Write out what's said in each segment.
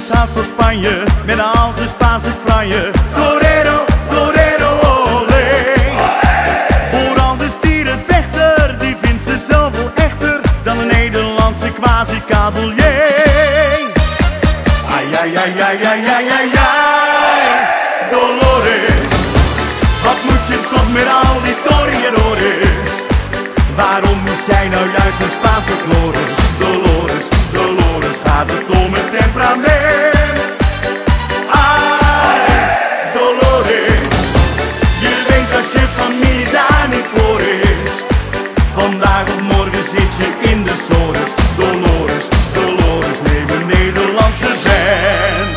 Dolores houdt van Spanje, met al zijn Spaanse franje. Torero, torero, olé. Vooral de stierenvechter, die vindt ze zelf wel echter dan een Nederlandse quasi-cavalier. Ai, ai, ai, ai, ai, ai, ai, ai. Dolores, wat moet je toch met al die toreadores? Waarom moest zij nou juist een Spaanse Dolores? Dolores, Dolores, gaat het om het temperament? Ai, Dolores, je weet dat je familie daar niet voor is. Vandaag of morgen zit je in de sores. Dolores, Dolores, neem een Nederlandse vent.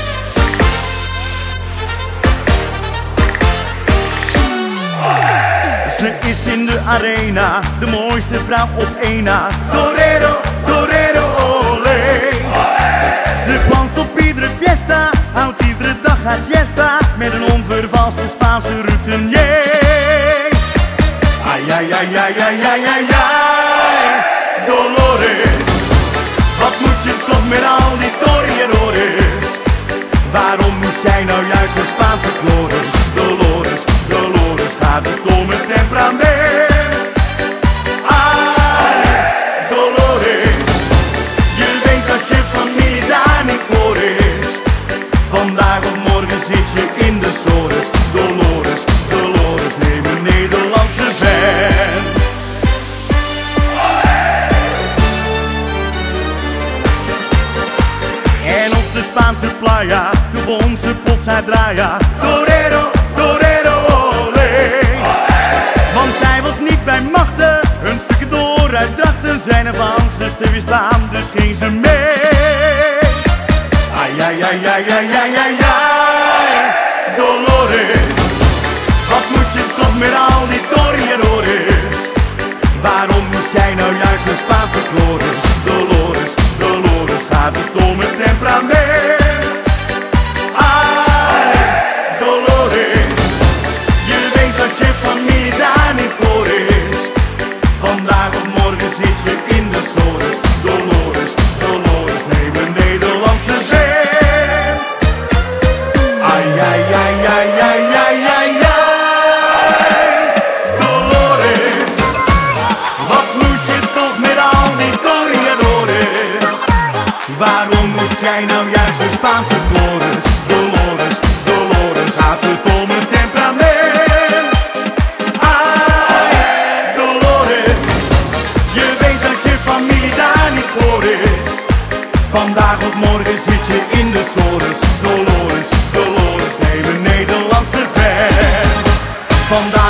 Ze is in de arena, de mooiste vrouw op één na. Torero, torero, olé. Ze glanst op iedere fiesta, houdt iedere dag haar siesta met een onvervalste Spaanse routinier. Ai, ai, ai, ai, ai, ai, ai, ai. Dolores, wat moet je toch met al die toreadores? Waarom moest zij nou juist een Spaanse Dolores? Dolores, Dolores, gaat het om het temperament? Ai, Dolores, je weet dat je familie daar niet voor is. Vandaag of morgen zit je in de sores. Dolores, Dolores, neem een Nederlandse vent. En op de Spaanse playa, toen won ze plots haar draaya. Torero, torero, olé. Want zij was niet bij machten, hun stukken door uit Drachten. Zijn avances te weerstaan, dus ging ze mee. Ai, ai, ai, ai, ai, ai, ai, ai. Dolores, wat moet je toch met al die toreadores? Waarom moest zij nou juist een Spaanse Dolores? Dolores, Dolores, gaat het om het temperament? Ai, Dolores, je weet dat je familie daar niet voor is. Vandaag of morgen zit je in de sores. Dolores, Dolores, neem een Nederlandse vent. Ai, ai, ai, ai, ai, ai, ai, ai. Dolores, wat moet je toch met al die toreadores? Waarom moest jij nou juist een Spaanse Dolores? Dolores, Dolores, gaat het om het temperament? Ai, Dolores, je weet dat je familie daar niet voor is. Vandaag of morgen zit je in de sores. Dolores, Dolores, neem een Nederlandse vent. Vandaag